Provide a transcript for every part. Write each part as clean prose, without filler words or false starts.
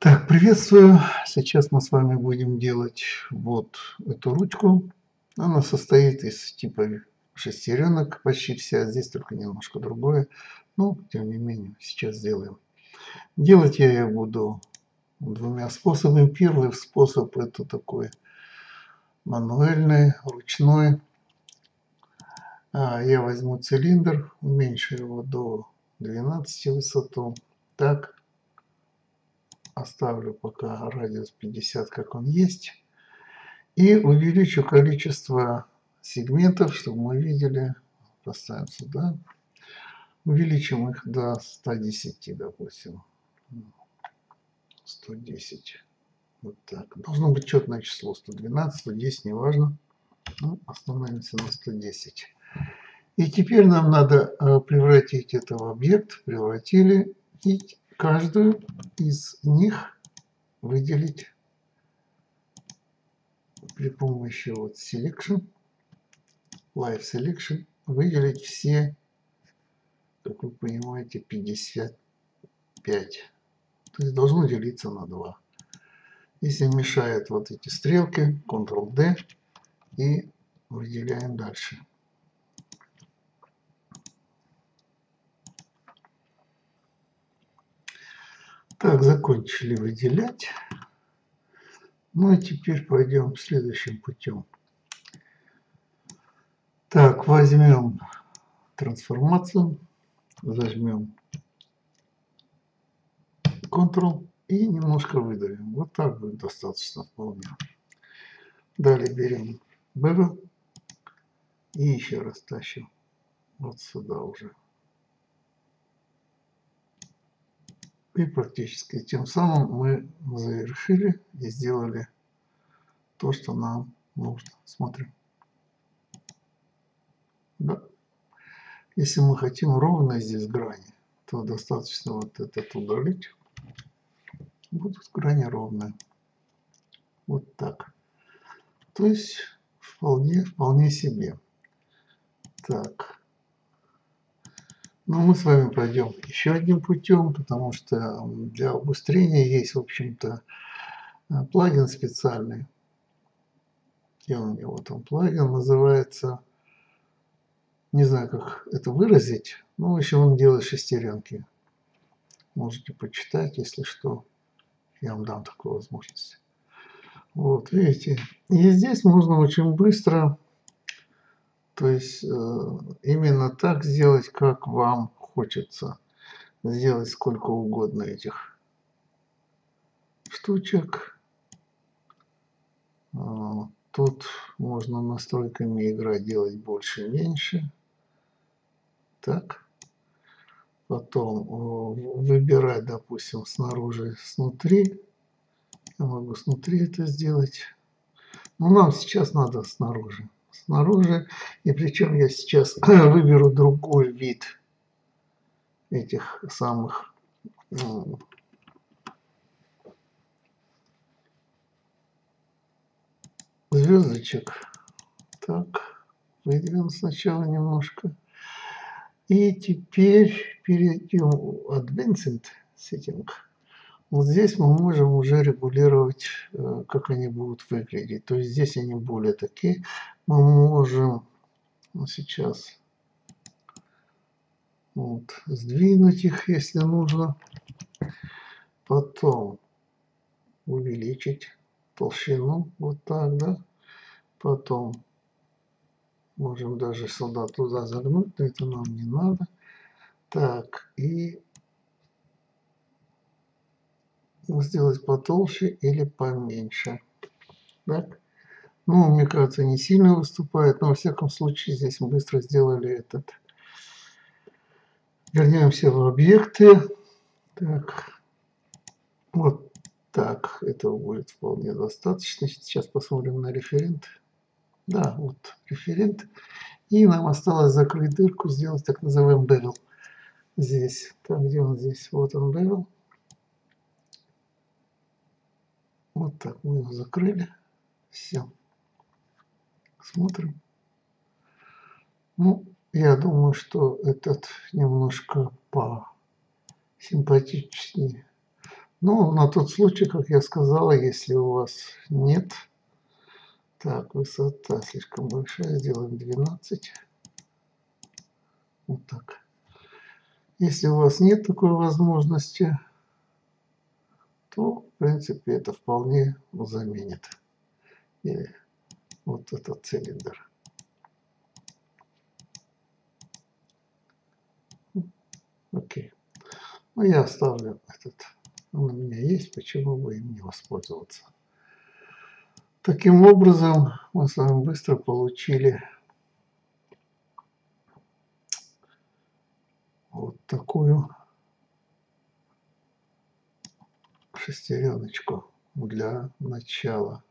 Так, приветствую. Сейчас мы с вами будем делать вот эту ручку. Она состоит из типа шестеренок, почти вся. Здесь только немножко другое. Но, тем не менее, сейчас сделаем. Делать я ее буду двумя способами. Первый способ это такой мануальный, ручной. Я возьму цилиндр, уменьшу его до 12 высоту. Так. Оставлю пока радиус 50, как он есть. И увеличу количество сегментов, чтобы мы видели. Поставим сюда. Увеличим их до 110, допустим. 110. Вот так. Должно быть четное число. 112, 110, неважно. Ну, остановимся на 110. И теперь нам надо превратить это в объект. Превратили. И каждую из них выделить при помощи вот Selection, Live Selection, выделить все, как вы понимаете, 55. То есть должно делиться на 2. Если мешают вот эти стрелки, Ctrl-D и выделяем дальше. Так, закончили выделять. Ну и теперь пойдем следующим путем. Так, возьмем трансформацию, зажмем Ctrl и немножко выдавим. Вот так будет достаточно вполне. Далее берем Bevel и еще раз тащим вот сюда уже. И практически тем самым мы завершили и сделали то, что нам нужно. Смотрим. Да. Если мы хотим ровно здесь грани, то достаточно вот этот удалить. Будут грани ровные. Вот так. То есть вполне себе. Так. Но мы с вами пойдем еще одним путем, потому что для убыстрения есть, в общем-то, плагин специальный. Где у него там плагин? Называется, не знаю, как это выразить, но еще он делает шестеренки. Можете почитать, если что. Я вам дам такую возможность. Вот, видите. И здесь можно очень быстро, то есть именно так сделать, как вам хочется. Сделать сколько угодно этих штучек. Тут можно настройками играть, делать больше-меньше. Так. Потом выбирать, допустим, снаружи, снутри. Я могу снутри это сделать. Но нам сейчас надо снаружи. Снаружи. И причем я сейчас выберу другой вид этих самых звездочек. Так. Выдвинем сначала немножко. И теперь перейдем в Advanced Setting. Вот здесь мы можем уже регулировать, как они будут выглядеть. То есть здесь они более такие. Мы можем сейчас вот сдвинуть их, если нужно. Потом увеличить толщину. Вот так, да. Потом можем даже сюда туда загнуть, но это нам не надо. Так, и сделать потолще или поменьше. Так. Ну, мне кажется, не сильно выступает, но во всяком случае здесь мы быстро сделали этот. Вернемся в объекты. Так. Вот так. Этого будет вполне достаточно. Сейчас посмотрим на референт. Да, вот референт. И нам осталось закрыть дырку, сделать так называемый bevel. Здесь. Так, где он здесь? Вот он bevel. Вот так мы его закрыли. Все. Смотрим. Ну, я думаю, что этот немножко посимпатичнее. Ну, на тот случай, как я сказала, если у вас нет. Так, высота слишком большая, сделаем 12. Вот так. Если у вас нет такой возможности, то, в принципе, это вполне заменит. Или вот этот цилиндр. Окей. Ну, я оставлю этот. Он у меня есть, почему бы им не воспользоваться. Таким образом, мы с вами быстро получили вот такую шестереночку для начала.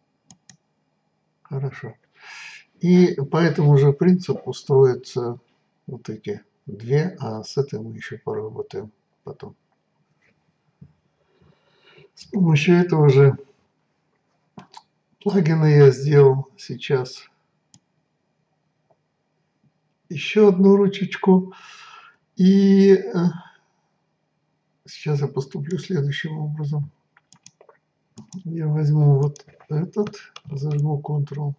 Хорошо. И по этому же принципу строятся вот эти две, а с этой мы еще поработаем потом. С помощью этого же плагина я сделал сейчас еще одну ручечку. И сейчас я поступлю следующим образом. Я возьму вот этот, зажму Ctrl,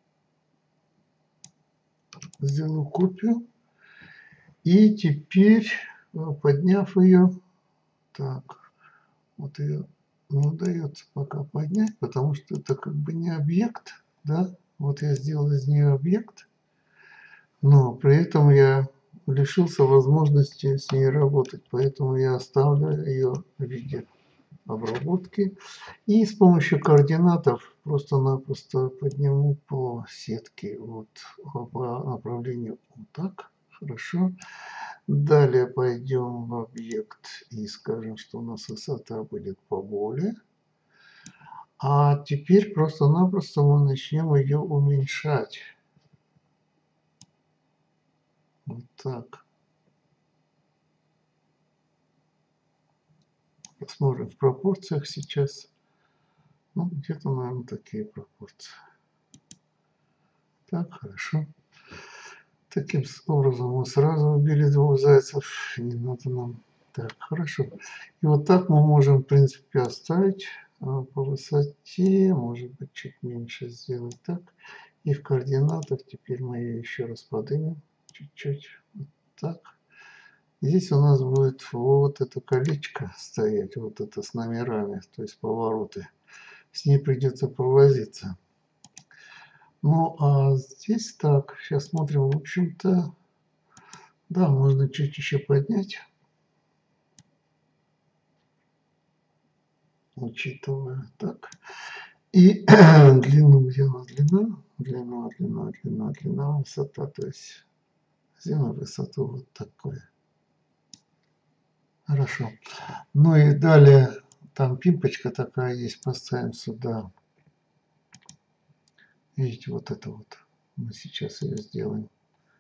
сделаю копию. И теперь, подняв ее, так, вот ее не удается пока поднять, потому что это как бы не объект, да. Вот я сделал из нее объект, но при этом я лишился возможности с ней работать, поэтому я оставлю ее в виде обработки. И с помощью координатов просто-напросто подниму по сетке вот по направлению вот так. Хорошо. Далее пойдем в объект и скажем, что у нас высота будет поболее. А теперь просто-напросто мы начнем ее уменьшать. Вот так. Посмотрим в пропорциях сейчас. Ну, где-то, наверное, такие пропорции. Так, хорошо. Таким образом мы сразу убили двух зайцев. Не надо нам. Так, хорошо. И вот так мы можем, в принципе, оставить по высоте. Может быть, чуть меньше сделать так. И в координатах теперь мы ее еще раз поднимем. Чуть-чуть. Вот так. Здесь у нас будет вот это колечко стоять. Вот это с номерами. То есть повороты. С ней придется повозиться. Ну, а здесь так, сейчас смотрим, в общем-то, да, можно чуть еще поднять, учитывая так. И длину, где у нас длина, высота, то есть сделаем высоту вот такую. Хорошо. Ну и далее, там пимпочка такая есть, поставим сюда. Видите, вот это вот. Мы сейчас ее сделаем.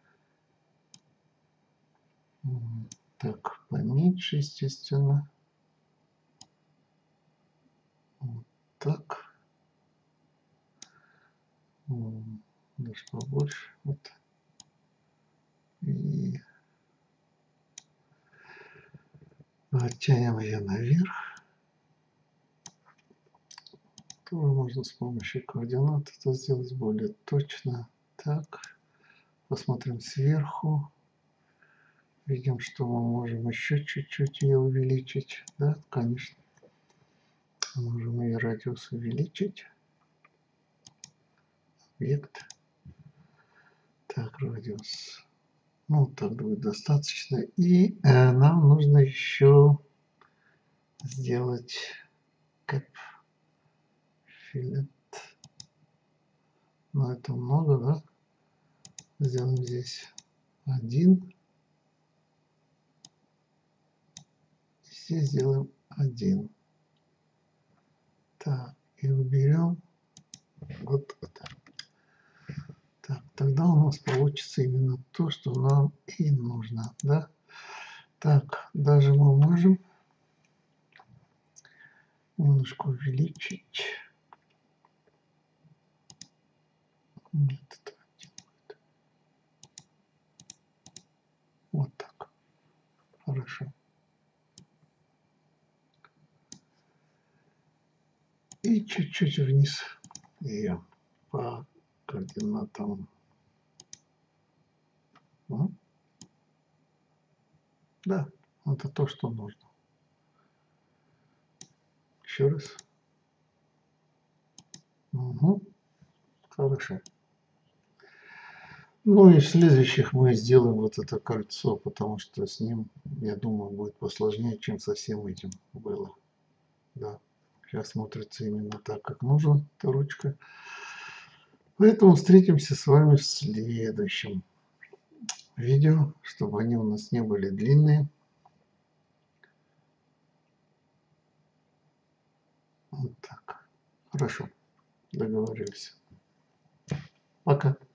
Так, поменьше, естественно. Вот так. Даже побольше. Вот. И оттянем ее наверх. Тоже можно с помощью координат это сделать более точно. Так. Посмотрим сверху. Видим, что мы можем еще чуть-чуть ее увеличить. Да, конечно. Можем ее радиус увеличить. Объект. Так, радиус. Ну, так будет достаточно. И нам нужно еще сделать cap fillet. Но это много, да? Сделаем здесь 1. Здесь сделаем 1. Так, и уберем вот это. Так, тогда у нас получится именно то, что нам и нужно, да? Так, даже мы можем немножко увеличить. Нет, это будет. Вот так. Хорошо. И чуть-чуть вниз ее по координатам. Да, это то, что нужно. Еще раз. Угу. Хорошо. Ну и в следующих мы сделаем вот это кольцо, потому что с ним, я думаю, будет посложнее, чем со всем этим было. Да, сейчас смотрится именно так, как нужно, эта ручка. Поэтому встретимся с вами в следующем видео, чтобы они у нас не были длинные. Вот так. Хорошо, договорились. Пока.